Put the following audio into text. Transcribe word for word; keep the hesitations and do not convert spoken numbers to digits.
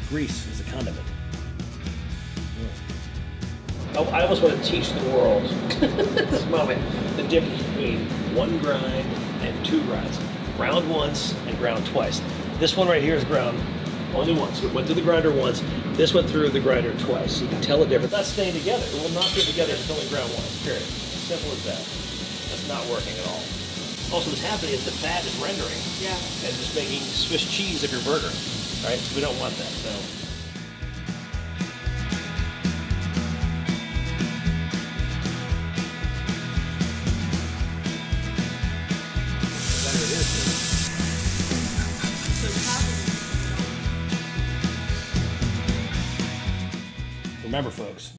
grease is a condiment. Oh, I almost want to teach the world at this moment the difference between one grind and two grinds. Ground once and ground twice. This one right here is ground only once. It went through the grinder once. This went through the grinder twice. So you can tell the difference. That's staying together. It will not stay together if it's only ground once, period. Simple as that. That's not working at all. Also, what's happening is the fat is rendering. Yeah. And just making Swiss cheese of your burger. Right? So we don't want that. So. Remember, folks,